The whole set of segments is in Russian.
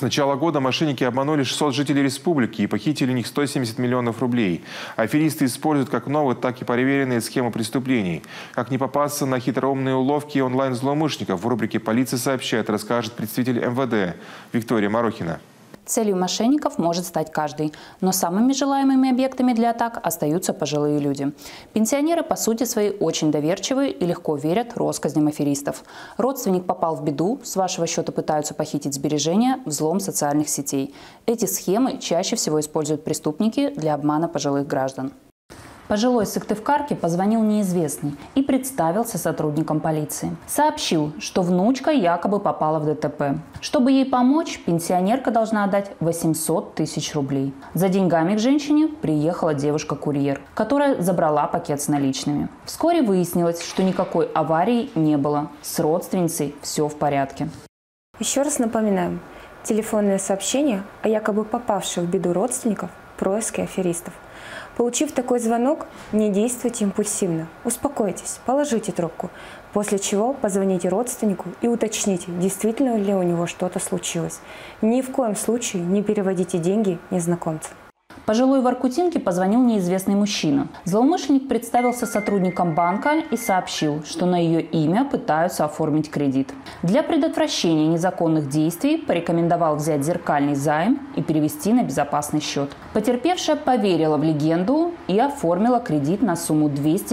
С начала года мошенники обманули 600 жителей республики и похитили у них 170 миллионов рублей. Аферисты используют как новые, так и проверенные схемы преступлений. Как не попасться на хитроумные уловки онлайн-злоумышленников, в рубрике «Полиция сообщает», расскажет представитель МВД Виктория Марохина. Целью мошенников может стать каждый, но самыми желаемыми объектами для атак остаются пожилые люди. Пенсионеры по сути своей очень доверчивы и легко верят россказням аферистов. Родственник попал в беду, с вашего счета пытаются похитить сбережения, взлом социальных сетей. Эти схемы чаще всего используют преступники для обмана пожилых граждан. Пожилой Сыктывкарке позвонил неизвестный и представился сотрудником полиции. Сообщил, что внучка якобы попала в ДТП. Чтобы ей помочь, пенсионерка должна отдать 800 тысяч рублей. За деньгами к женщине приехала девушка-курьер, которая забрала пакет с наличными. Вскоре выяснилось, что никакой аварии не было. С родственницей все в порядке. Еще раз напоминаем, телефонные сообщения о якобы попавших в беду родственников – происки аферистов. Получив такой звонок, не действуйте импульсивно. Успокойтесь, положите трубку, после чего позвоните родственнику и уточните, действительно ли у него что-то случилось. Ни в коем случае не переводите деньги незнакомцу. Пожилой Воркутинке позвонил неизвестный мужчина. Злоумышленник представился сотрудником банка и сообщил, что на ее имя пытаются оформить кредит. Для предотвращения незаконных действий порекомендовал взять зеркальный займ и перевести на безопасный счет. Потерпевшая поверила в легенду и оформила кредит на сумму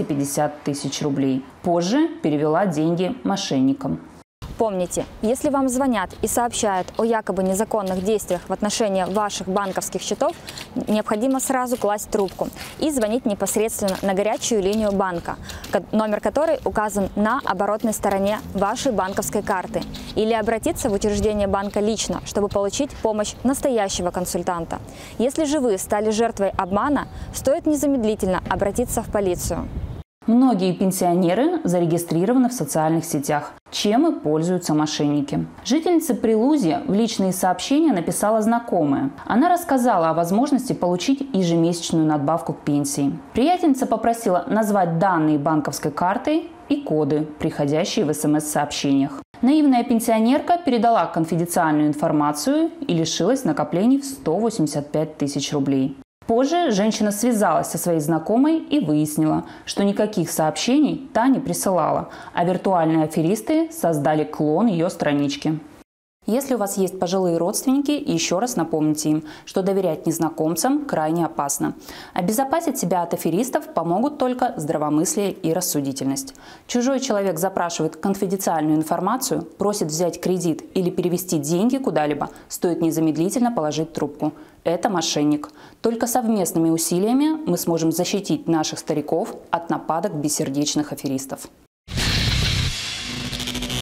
250 тысяч рублей. Позже перевела деньги мошенникам. Помните, если вам звонят и сообщают о якобы незаконных действиях в отношении ваших банковских счетов, необходимо сразу класть трубку и звонить непосредственно на горячую линию банка, номер которой указан на оборотной стороне вашей банковской карты, или обратиться в учреждение банка лично, чтобы получить помощь настоящего консультанта. Если же вы стали жертвой обмана, стоит незамедлительно обратиться в полицию. Многие пенсионеры зарегистрированы в социальных сетях, чем и пользуются мошенники. Жительница Прилузья в личные сообщения написала знакомая. Она рассказала о возможности получить ежемесячную надбавку к пенсии. Приятельница попросила назвать данные банковской карты и коды, приходящие в СМС-сообщениях. Наивная пенсионерка передала конфиденциальную информацию и лишилась накоплений в 185 тысяч рублей. Позже женщина связалась со своей знакомой и выяснила, что никаких сообщений та не присылала, а виртуальные аферисты создали клон ее странички. Если у вас есть пожилые родственники, еще раз напомните им, что доверять незнакомцам крайне опасно. Обезопасить себя от аферистов помогут только здравомыслие и рассудительность. Чужой человек запрашивает конфиденциальную информацию, просит взять кредит или перевести деньги куда-либо, стоит незамедлительно положить трубку. Это мошенник. Только совместными усилиями мы сможем защитить наших стариков от нападок бессердечных аферистов.